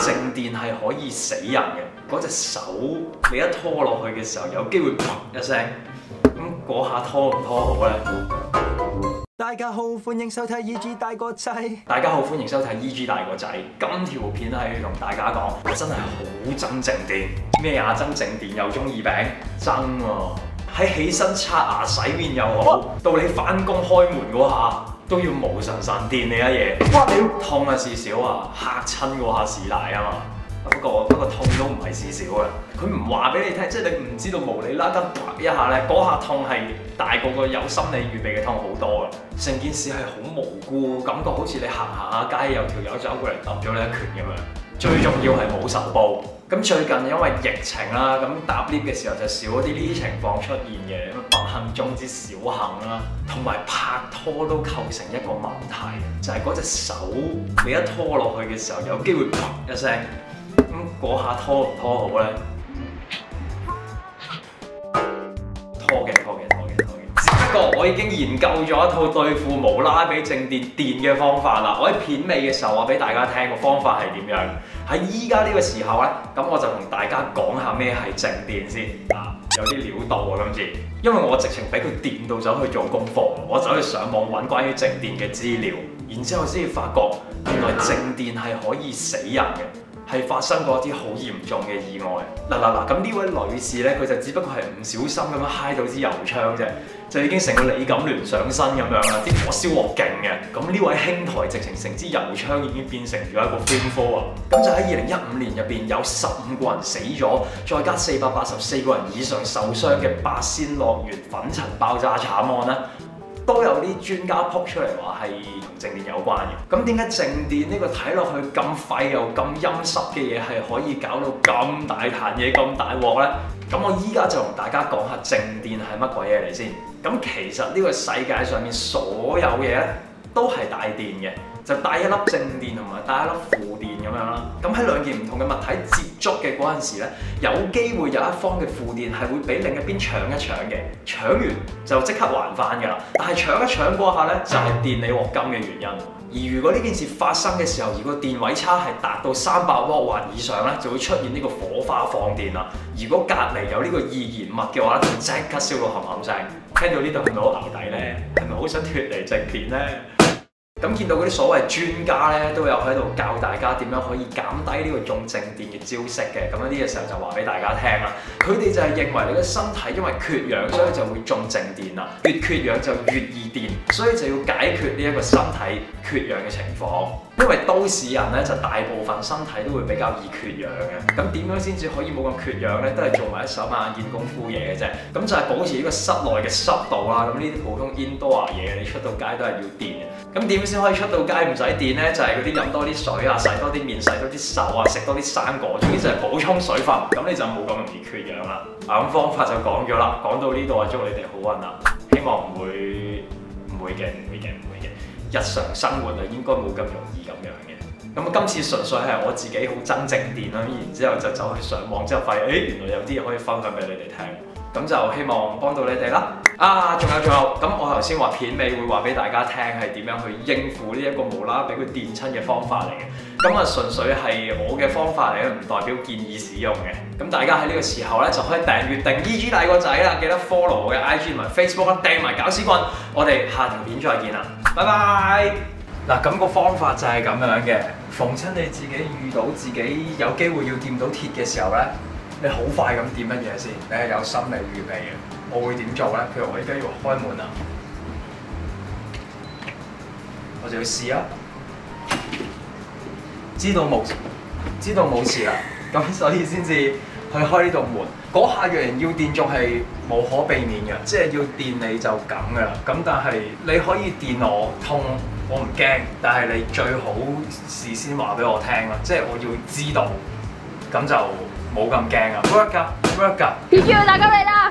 靜電係可以死人嘅，嗰隻手你一拖落去嘅時候，有機會砰一聲，咁嗰下拖唔拖好咧？ 大家好，歡迎收睇 EG 大個仔。 大家好，歡迎收睇 EG 大個仔。今條片係同大家講，我真係好憎靜電。咩啊？憎靜電又中意病，憎喎！喺起身刷牙洗面又好，到你翻工開門嗰下都要無神神電你一嘢。哇！屌痛啊事少啊，嚇親嗰下是大啊嘛。不過痛都唔係事少嘅，佢唔話俾你聽，即係你唔知道無理啦更啪一下咧，嗰下痛係大過個有心理預備嘅痛好多嘅。成件事係好無辜，感覺好似你行下街有條友走過嚟揼咗你一拳咁樣。最重要係冇仇報。咁最近因為疫情啦，咁搭 lift 嘅時候就少咗啲呢啲情況出現嘅，不幸中之小幸啦。同埋拍拖都構成一個問題，就係嗰隻手你一拖落去嘅時候，有機會砰一聲。咁嗰下拖唔拖好咧？拖嘅。只不過我已經研究咗一套對付無啦啦俾靜電電嘅方法啦。我喺片尾嘅時候話俾大家聽個方法係點樣。喺依家呢個時候咧，咁我就同大家講下咩係靜電先。有啲料到啊今次，因為我直情俾佢電到走去做功課，我走去上網揾關於靜電嘅資料，然之後先至發覺原來靜電係可以死人嘅。係發生過一啲好嚴重嘅意外。嗱，咁呢位女士咧，佢就只不過係唔小心咁樣揩到支油槍啫，就已經成個李錦聯上身咁樣啦，啲火燒鑊勁嘅。咁呢位兄台直情成支油槍已經變成咗一個 flamethrower 啊！咁就喺2015年入邊有15個人死咗，再加484個人以上受傷嘅八仙樂園粉塵爆炸慘案啦。都有啲專家撲出嚟話係同靜電有關嘅。咁點解靜電呢個睇落去咁廢又咁陰濕嘅嘢係可以搞到咁大壇嘢咁大鑊呢？咁我依家就同大家講下靜電係乜鬼嘢嚟先。咁其實呢個世界上面所有嘢咧都係帶電嘅，就帶一粒正電同埋帶一粒負電咁樣啦。咁喺兩件唔同嘅物體接觸嘅嗰陣時咧，有機會有一方嘅負電係會俾另一邊搶一搶嘅，搶完就即刻還翻㗎啦。但係搶一搶嗰下咧，就係電你鑊金嘅原因。而如果呢件事發生嘅時候，如果電位差係達到300瓦或以上咧，就會出現呢個火花放電啦。如果隔離有呢個易燃物嘅話咧，就即刻燒到冚冚聲。聽到呢度係咪好牛底咧？係咪好想脫離靜電咧？咁見到嗰啲所謂專家咧，都有喺度教大家點樣可以減低呢個中靜電嘅招式嘅。咁呢個時候就話俾大家聽啦。佢哋就係認為你嘅身體因為缺氧，所以就會中靜電啦。越缺氧就越易電，所以就要解決呢一個身體缺氧嘅情況。因為都市人咧就大部分身體都會比較易缺氧嘅。咁點樣先至可以冇咁缺氧咧？都係做埋一手眼見功夫嘢嘅啫。咁就係保持呢個室內嘅濕度啦。咁呢啲普通 indoor 嘢，你出到街都係要電嘅。咁點先可以出到街唔使電咧？就係嗰啲飲多啲水啊，洗多啲面，洗多啲手啊，食多啲生果，總之就係補充水分。咁你就冇咁容易缺氧啦。咁方法就講咗啦，講到呢度啊，祝你哋好運啦！希望唔會嘅。日常生活啊，應該冇咁容易咁樣嘅。咁今次純粹係我自己好憎靜電啦，然之後就走去上網之後發現，原來有啲嘢可以分享俾你哋聽。咁就希望幫到你哋啦。仲有，咁我頭先話片尾會話俾大家聽係點樣去應付呢一個無啦啦俾佢電親嘅方法嚟嘅。咁純粹係我嘅方法嚟嘅，唔代表建議使用嘅。咁大家喺呢個時候咧就可以訂閱定 EG 大個仔啦，記得 follow 我嘅 IG 同埋 Facebook 啦，訂埋搞屎棍。我哋下條片再見啦，拜拜。嗱，咁個方法就係咁樣嘅。逢親你自己遇到自己有機會要掂到鐵嘅時候咧，你好快咁掂乜嘢先？你係有心理預備嘅。我會點做咧？譬如我而家要開門啊，我就要試啊。知道冇事啦，咁所以先至去開呢道門。嗰下若然要電，仲係無可避免嘅，即係要電你就咁噶啦。咁但係你可以電我痛，我唔驚。但係你最好事先話俾我聽啦，即係我要知道，咁就冇咁驚啊。work 㗎。 EG 要打緊你啦！